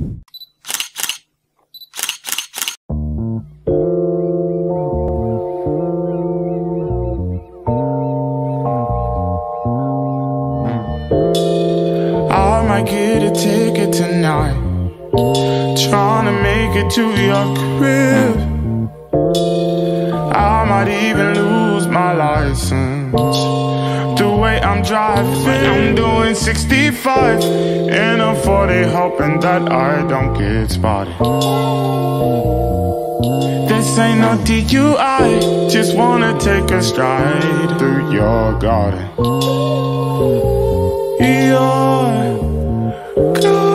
I might get a ticket tonight, tryna make it to your crib. I might even lose my license, the way I'm driving. I'm doing 65 in a 40, hoping that I don't get spotted. This ain't no DUI, just wanna take a stride through your garden. Your garden.